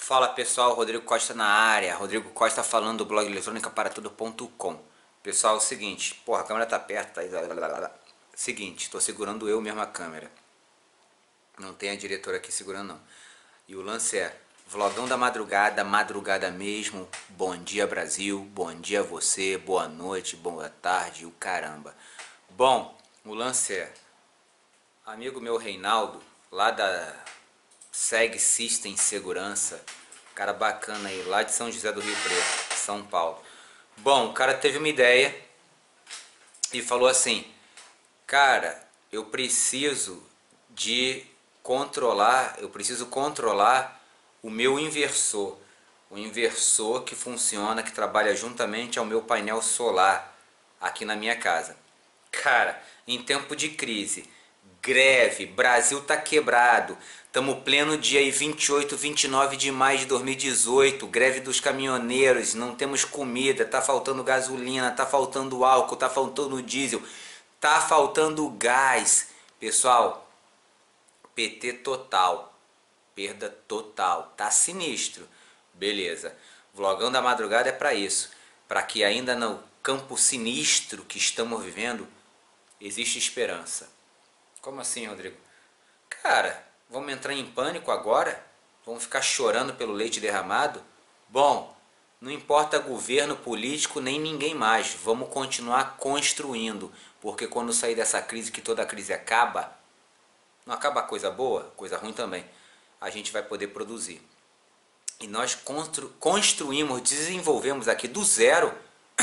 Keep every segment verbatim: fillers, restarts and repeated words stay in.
Fala pessoal, Rodrigo Costa na área. Rodrigo Costa falando do blog eletrônica para tudo ponto com. Pessoal, é o seguinte, porra, a câmera tá perto, tá aí. Seguinte, tô segurando eu mesmo a câmera. Não tem a diretora aqui segurando não. E o lance é, vlogão da madrugada, madrugada mesmo. Bom dia Brasil, bom dia você, boa noite, boa tarde, o caramba. Bom, o lance é, amigo meu Reinaldo, lá da Seg System Segurança, cara bacana aí, lá de São José do Rio Preto, São Paulo. Bom, o cara teve uma ideia e falou assim, cara, eu preciso de controlar, eu preciso controlar o meu inversor, o inversor que funciona, que trabalha juntamente ao meu painel solar aqui na minha casa. Cara, em tempo de crise, greve, Brasil tá quebrado, estamos pleno dia aí vinte e oito, vinte e nove de maio de dois mil e dezoito, greve dos caminhoneiros, não temos comida, tá faltando gasolina, tá faltando álcool, tá faltando diesel, tá faltando gás. Pessoal, P T total, perda total, tá sinistro. Beleza, vlogão da madrugada é para isso, para que ainda no campo sinistro que estamos vivendo, existe esperança. Como assim, Rodrigo? Cara, vamos entrar em pânico agora? Vamos ficar chorando pelo leite derramado? Bom, não importa governo, político, nem ninguém mais. Vamos continuar construindo. Porque quando sair dessa crise, que toda crise acaba, não acaba coisa boa, coisa ruim também, a gente vai poder produzir. E nós constru construímos, desenvolvemos aqui do zero,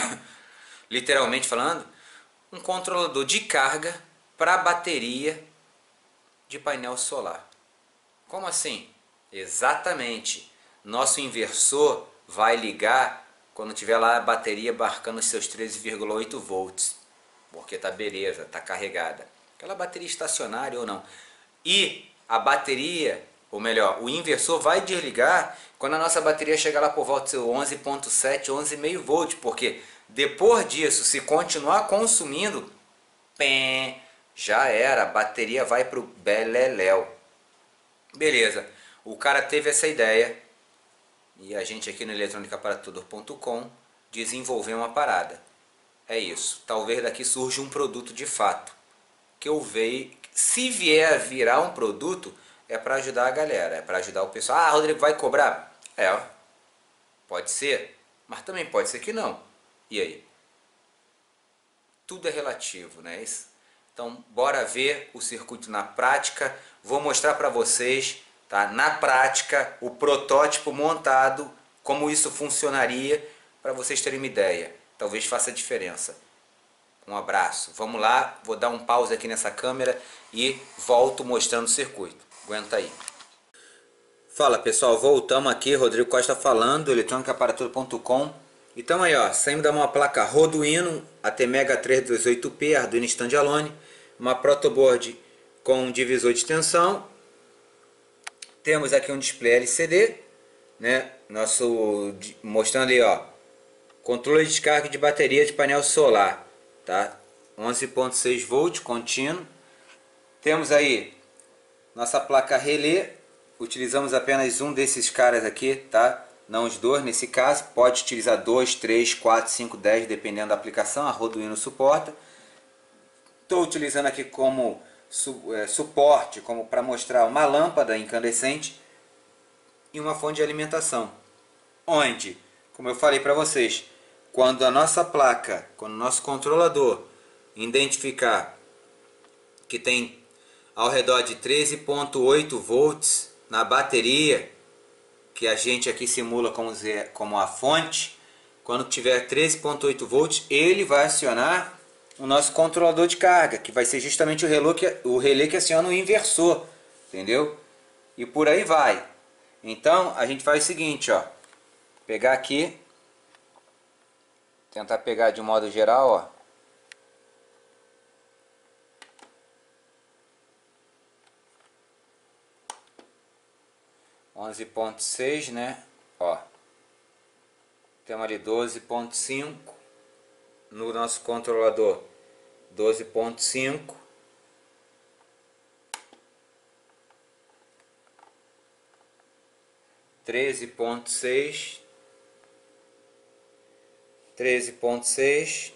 literalmente falando, um controlador de carga para bateria de painel solar. Como assim? Exatamente. Nosso inversor vai ligar quando tiver lá a bateria marcando os seus treze vírgula oito volts. Porque tá beleza, tá carregada. Aquela bateria estacionária ou não. E a bateria, ou melhor, o inversor vai desligar quando a nossa bateria chegar lá por volta de onze vírgula sete, onze vírgula cinco volts. Porque depois disso, se continuar consumindo, pé, já era, a bateria vai pro beleléu. Beleza, o cara teve essa ideia e a gente aqui no eletrônica para tudo ponto com desenvolveu uma parada. É isso, talvez daqui surja um produto de fato. Que eu vejo, se vier a virar um produto, é para ajudar a galera, é para ajudar o pessoal. Ah, Rodrigo, vai cobrar? É, pode ser, mas também pode ser que não. E aí? Tudo é relativo, né? Então, bora ver o circuito na prática. Vou mostrar para vocês, tá? Na prática, o protótipo montado, como isso funcionaria, para vocês terem uma ideia. Talvez faça diferença. Um abraço. Vamos lá, vou dar um pause aqui nessa câmera e volto mostrando o circuito. Aguenta aí. Fala pessoal, voltamos aqui. Rodrigo Costa falando, eletrônica para tudo ponto com. Então aí ó, saímos de uma placa Arduino A T Mega trezentos e dezoito P, Arduino Standalone, uma protoboard com um divisor de tensão. Temos aqui um display L C D, né? Nosso mostrando aí ó, controle de descarga de bateria de painel solar, tá? onze vírgula seis volts contínuo. Temos aí nossa placa relé, utilizamos apenas um desses caras aqui, tá? Não os dois, nesse caso, pode utilizar dois, três, quatro, cinco, dez, dependendo da aplicação, a Arduino suporta. Estou utilizando aqui como su é, suporte, como para mostrar uma lâmpada incandescente e uma fonte de alimentação. Onde, como eu falei para vocês, quando a nossa placa, quando o nosso controlador identificar que tem ao redor de treze vírgula oito volts na bateria, que a gente aqui simula como, como a fonte, quando tiver treze vírgula oito volts, ele vai acionar o nosso controlador de carga, que vai ser justamente o relé que, o relé que aciona o inversor, entendeu? E por aí vai. Então a gente faz o seguinte, ó, pegar aqui, tentar pegar de um modo geral, ó. onze vírgula seis, né? Ó. Temos ali doze vírgula cinco no nosso controlador, doze vírgula cinco. treze ponto seis, treze ponto seis.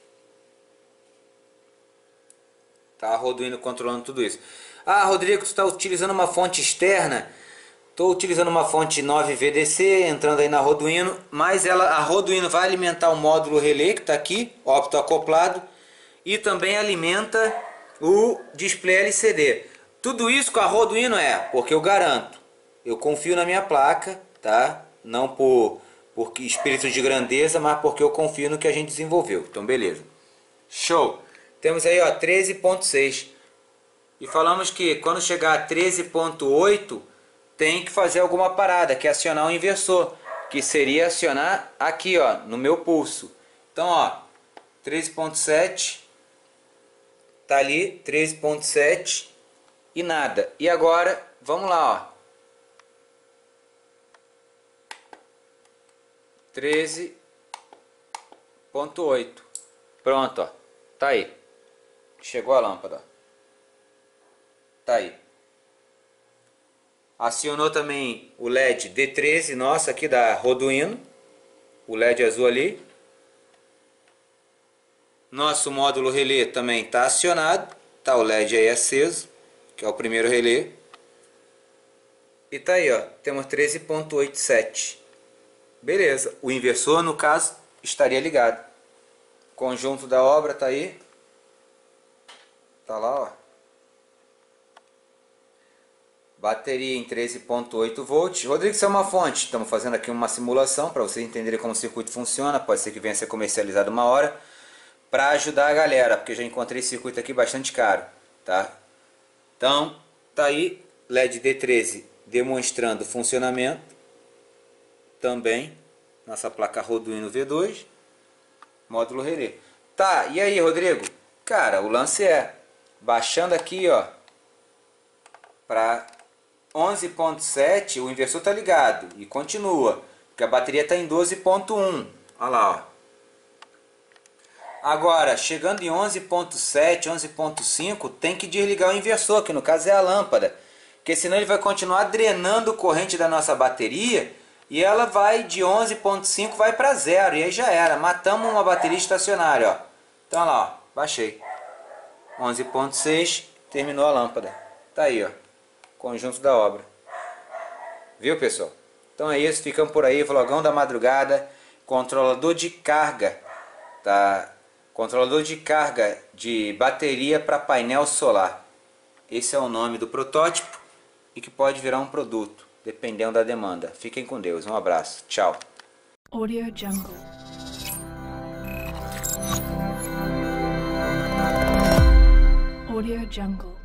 Tá a Arduino controlando tudo isso. Ah, Rodrigo, tu está utilizando uma fonte externa? Estou utilizando uma fonte nove V D C, entrando aí na Arduino, mas ela, a Arduino vai alimentar o módulo relé que está aqui, optoacoplado, e também alimenta o display L C D. Tudo isso com a Arduino é porque eu garanto, eu confio na minha placa, tá? Não por, por espírito de grandeza, mas porque eu confio no que a gente desenvolveu. Então beleza. Show! Temos aí ó, treze ponto seis. E falamos que quando chegar a treze ponto oito, tem que fazer alguma parada, que é acionar o inversor, que seria acionar aqui ó, no meu pulso. Então ó, treze ponto sete, tá ali, treze ponto sete e nada. E agora, vamos lá ó, treze ponto oito, pronto ó, tá aí, chegou a lâmpada, ó. Tá aí. Acionou também o L E D D treze nosso aqui da Arduino, o L E D azul ali. Nosso módulo relé também está acionado, tá o L E D aí aceso, que é o primeiro relé. E tá aí ó, temos treze ponto oitenta e sete. Beleza, o inversor no caso estaria ligado. Conjunto da obra tá aí. Tá lá ó. Bateria em treze ponto oito volts. Rodrigo, isso é uma fonte. Estamos fazendo aqui uma simulação para vocês entenderem como o circuito funciona. Pode ser que venha a ser comercializado uma hora. Para ajudar a galera, porque eu já encontrei esse circuito aqui bastante caro. Tá? Então, tá aí L E D D treze demonstrando funcionamento. Também. Nossa placa Arduino V dois. Módulo relé. Tá, e aí Rodrigo? Cara, o lance é baixando aqui ó, para onze ponto sete, o inversor está ligado e continua, porque a bateria está em doze ponto um. Olha lá, ó. Agora, chegando em onze ponto sete, onze ponto cinco, tem que desligar o inversor, que no caso é a lâmpada, porque senão ele vai continuar drenando corrente da nossa bateria e ela vai de onze ponto cinco vai para zero, e aí já era, matamos uma bateria estacionária, ó. Então olha lá, ó, baixei. onze ponto seis, terminou a lâmpada. Tá aí, ó. Conjunto da obra. Viu, pessoal? Então é isso, ficamos por aí, vlogão da madrugada, controlador de carga, tá? Controlador de carga de bateria para painel solar. Esse é o nome do protótipo e que pode virar um produto, dependendo da demanda. Fiquem com Deus, um abraço, tchau. Audio Jungle. Audio Jungle.